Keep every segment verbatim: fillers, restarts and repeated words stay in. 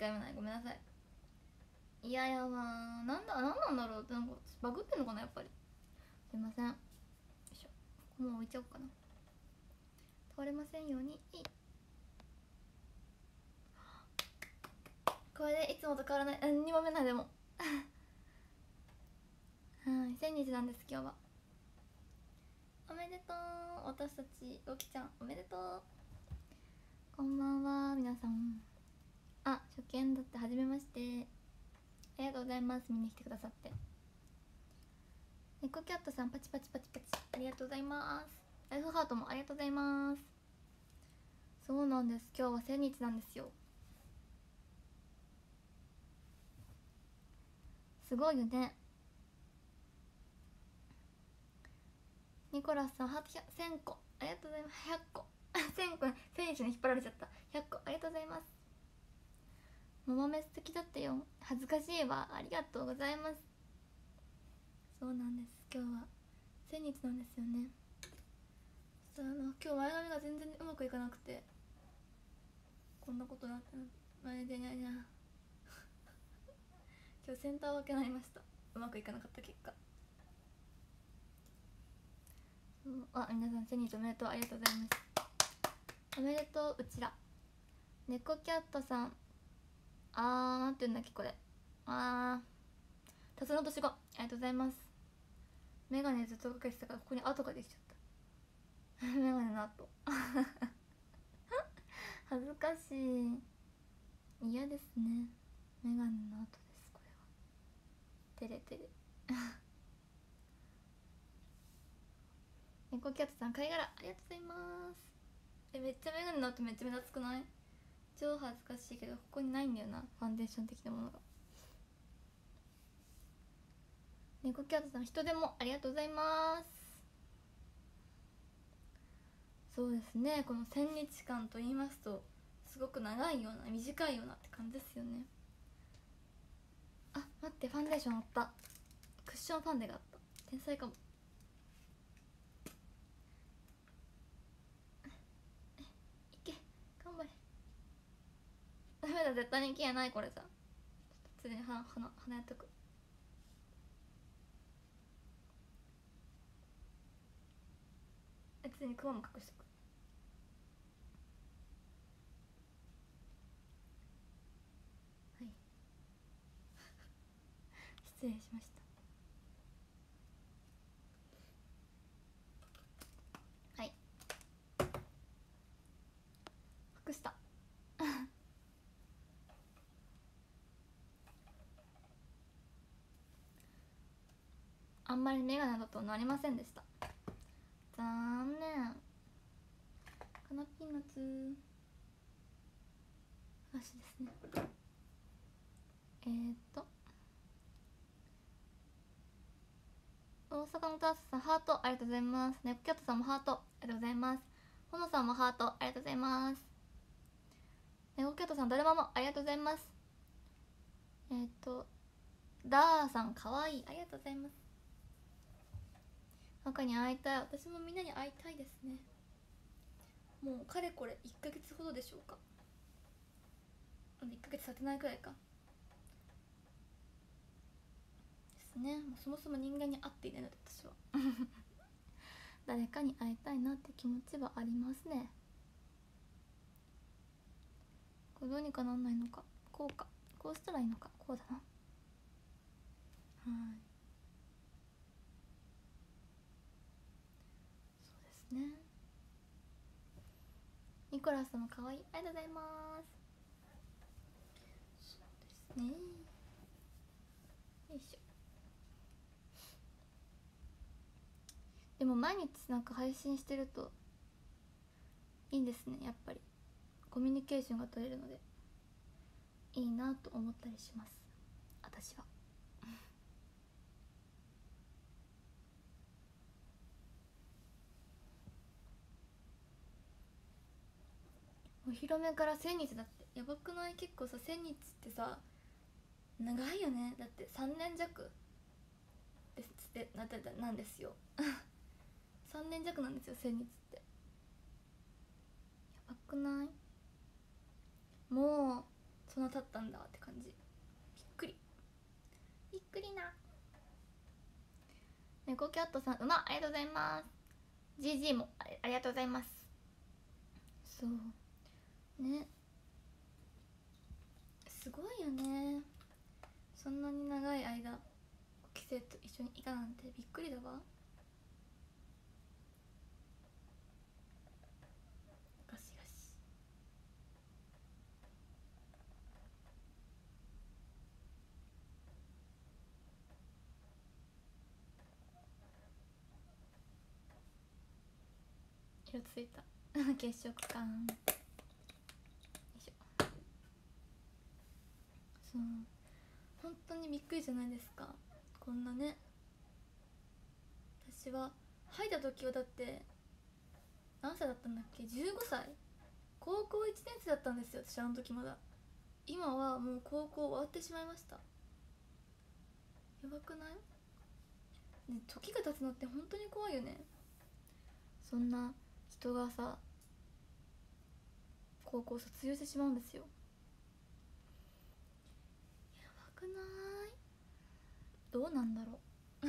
か読めない、ごめんなさい。いやいや、まあなんだ、なんなんだろう、なんかバグってんのかなやっぱり。すいません。よいしょ、ここもう置いちゃおうかな。倒れませんように。いい、これでいつもと変わらない。うん、にもめないでもはい、せんにちなんです、今日は。おめでとう、私たちロキちゃんおめでとう。こんばんは皆さん。あ、初見だって、はじめまして、ありがとうございます、みんな来てくださって。猫キャットさんパチパチパチパチありがとうございます。ライフハートもありがとうございます。そうなんです、今日はせんにちなんですよ。すごいよね。ニコラスさんハートせんこありがとうございます。ひゃっこせんこ、せんにちに引っ張られちゃった。ひゃっこありがとうございます。ももめ素敵だったよ。恥ずかしいわ、ありがとうございます。そうなんです、今日はせんにちなんですよね。さあ、あの今日前髪が全然うまくいかなくてこんなことになったの。前でにゃにゃ今日センター分けになりました、うまくいかなかった結果。あ、皆さんせんにちおめでとう、ありがとうございます。おめでとう。うちら猫キャットさん、あー、なんて言うんだっけこれ、あー、辰の年子ありがとうございます。メガネずっとかけてたからここに跡ができちゃったメガネの跡恥ずかしい、嫌ですね。メガネの跡です、これは。てれてれ猫キャットさん貝殻ありがとうございます。え、めっちゃメガネの跡めっちゃ目立つくない？超恥ずかしいけどここにないんだよな、ファンデーション的なものが。猫キャットさん人でもありがとうございます。そうですね、このせんにちかんと言いますとすごく長いような短いようなって感じですよね。あ、待って、ファンデーションあった、クッションファンデがあった、天才かも。いけ、頑張れ。ダメだ、絶対に消えないこれさ。普通に鼻鼻鼻やっとく。普通にクマも隠しとく。はい失礼しました。はい、隠したあんまりメガネだとなりませんでした、残念。カナピーナッツ足ですね。えー、っと大阪のタースさんハートありがとうございます。ネックキャットさんもハートありがとうございます。ほのさんもハートありがとうございます。ネックキャットさんだるまもありがとうございます。えー、っとダーさんかわいいありがとうございます。赤に会いたい、私もみんなに会いたいですね。もうかれこれいっかげつほどでしょうか。いっかげつ経ってないくらいかですね。もうそもそも人間に会っていないので私は誰かに会いたいなって気持ちはありますね。これどうにかなんないのか、こうか、こうしたらいいのか、こうだな。はい、そうですね。ニコラスさんもかわいいありがとうございます。そうですね、よいしょ。でも毎日なんか配信してるといいんですね、やっぱりコミュニケーションが取れるのでいいなと思ったりします私はお披露目からせんにちだって、やばくない？結構さ、せんにちってさ長いよね。だってさんねん弱ですってなってたなんですよさんねん弱なんですよせんにちって。やばくない？もうそんな経ったんだって感じ。びっくりびっくりな。猫キャットさん、うま、ありがとうございます。 ジージー も あ, ありがとうございます。そうね、すごいよね。そんなに長い間ご期生と一緒にいたなんてびっくりだわ。ガシガシ。色ついた血色感。よいしょ。そう、本当にびっくりじゃないですか。こんなね、私は入った時はだって何歳だったんだっけ、じゅうごさい、高校いちねん生だったんですよ私、あの時まだ。今はもう高校終わってしまいました。やばくない？ね、時が経つのって本当に怖いよね。そんな人がさ、高校卒業してしまうんですよ。やばくない？どうなんだろう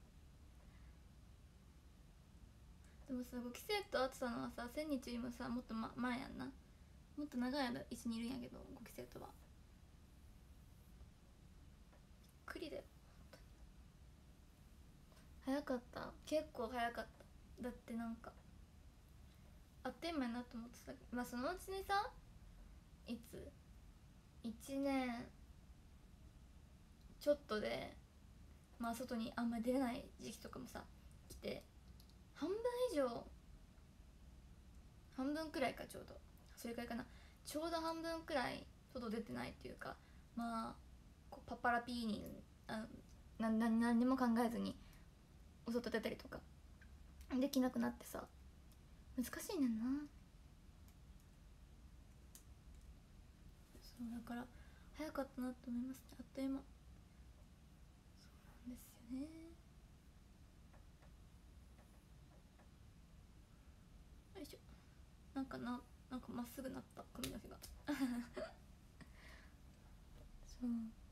でもさ、ご期生と会ってたのはさ、千日よりもさ、もっと、ま、前やんな。もっと長い間一緒にいるんやけど、ご期生とは。びっくりだよ。早かった、結構早かった。だってなんかあっという間やなと思ってた。まあそのうちにさ、いついちねんちょっとで、まあ外にあんまり出れない時期とかもさ来て、半分以上、半分くらいか、ちょうどそれくらいかな、ちょうど半分くらい外出てないっていうか、まあこうパッパラピーにあなな何にも考えずにお外出たりとかできなくなってさ、難しいねんな。そうだから早かったなと思いますね、あっという間。そうなんですよね。よいしょ。なんかな、なんかまっすぐなった髪の毛がそう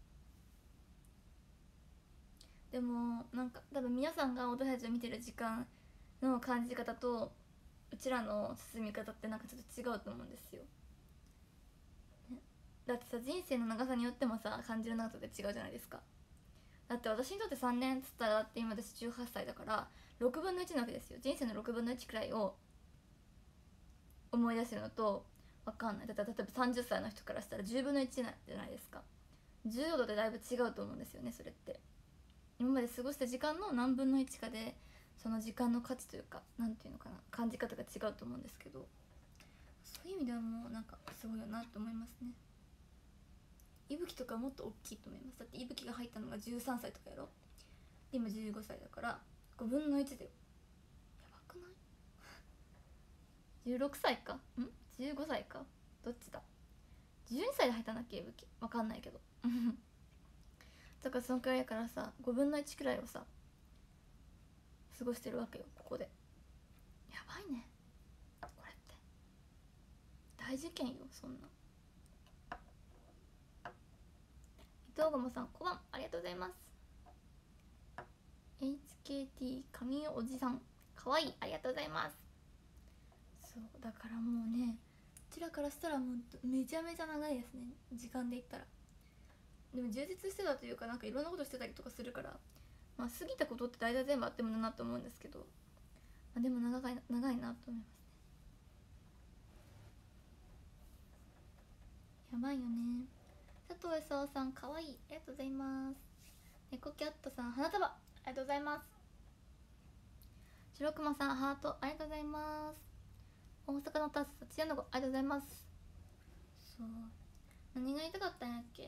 でもなんか多分皆さんが私たちを見てる時間の感じ方とうちらの進み方ってなんかちょっと違うと思うんですよ、ね、だってさ、人生の長さによってもさ、感じる長さって違うじゃないですか。だって私にとってさんねんっつったら、って今私じゅうはっさいだからろくぶんのいちなわけですよ。人生のろくぶんのいちくらいを思い出せるのと、分かんない。だって例えばさんじゅっさいの人からしたらじゅうぶんのいちじゃないですか。じゅうごどでだいぶ違うと思うんですよね、それって。今まで過ごした時間の何分のいちかで、その時間の価値というか、なんていうのかな、感じ方が違うと思うんですけど、そういう意味ではもうなんかすごいよなと思いますね。いぶきとかもっと大きいと思います。だっていぶきが入ったのがじゅうさんさいとかやろ。で今じゅうごさいだからごぶんのいちだよ。やばくない？じゅうろくさいかんじゅうごさいか、どっちだ、じゅうにさいで入ったんだっけ、いぶき。わかんないけどだからそのくらいやからさ、ごぶんのいちくらいをさ過ごしてるわけよ、ここで。やばいね、これって大事件よ、そんな。伊藤ゴモさん、こばん、ありがとうございます。 エイチケーティー 神おじさん、かわいい、ありがとうございます。そうだからもうね、こちらからしたらもうめちゃめちゃ長いですね、時間で言ったら。でも充実してたというか、なんかいろんなことしてたりとかするから、まあ過ぎたことって大体全部あってもだなと思うんですけど、まあ、でも長い長いなと思いますね。やばいよね。佐藤功さん、かわいい、ありがとうございます。猫キャットさん、花束、ありがとうございます。白熊さん、ハート、ありがとうございます。大阪のタス、土屋の子、ありがとうございます。そう、何が言いたかったんやっけ、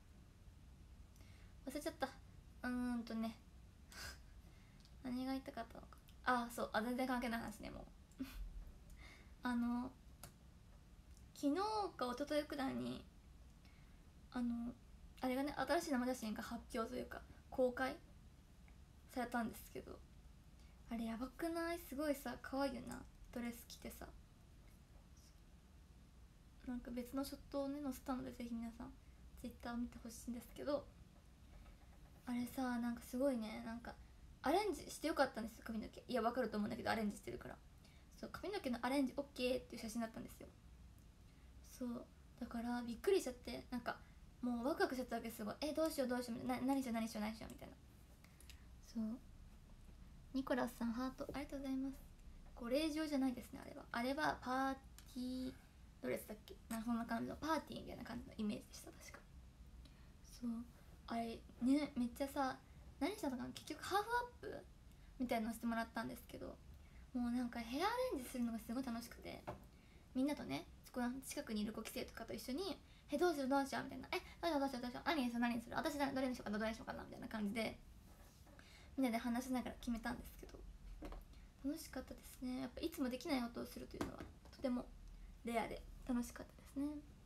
忘れちゃった。うーんとね何が言いたかったのか。あ、そう、あ、全然関係ない話ね、もうあの昨日か一昨日くらいに、あのあれがね、新しい生写真が発表というか公開されたんですけど、あれやばくない？すごいさ、可愛いよな、ドレス着てさ。 なんか別のショットをね載せたので、ぜひ皆さんツイッターを見てほしいんですけど、あれさ、なんかすごいね、なんかアレンジしてよかったんですよ、髪の毛。いやわかると思うんだけど、アレンジしてるから。そう、髪の毛のアレンジ OK っていう写真だったんですよ。そうだからびっくりしちゃって、なんかもうワクワクしちゃったわけ。すごい、えどうしようどうしようみたいな、何しよう何しよう何しようみたいな。そうニコラスさんハートありがとうございます。ご令状じゃないですね、あれは。あれはパーティードレスだっけな、そんな感じのパーティーみたいな感じのイメージでした、確か。そうあれね、めっちゃさ、何したのかな、結局ハーフアップみたいなのしてもらったんですけど、もうなんかヘアアレンジするのがすごい楽しくて、みんなとね、そこの近くにいるご期生とかと一緒に「えどうしようどうしよう」みたいな「えどうしようどうしようどうしよう何にする何にする私どれにしようかなどれにしようかな」みたいな感じでみんなで話しながら決めたんですけど、楽しかったですね。やっぱいつもできない音をするというのはとてもレアで楽しかったですね。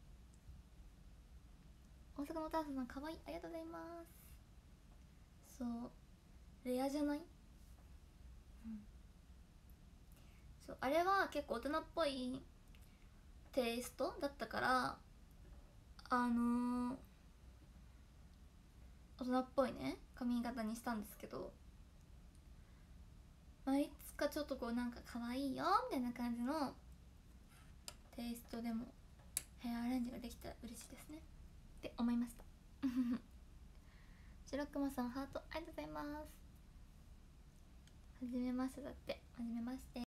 大阪のお母さんかわいい、ありがとうございます。そうレアじゃない、うん、そうあれは結構大人っぽいテイストだったから、あのー、大人っぽいね髪型にしたんですけど、まあ、いつかちょっとこうなんか可愛いよみたいな感じのテイストでもヘアアレンジができたら嬉しいですねって思いました白熊さんハートありがとうございます。はじめましてだって。はじめまして。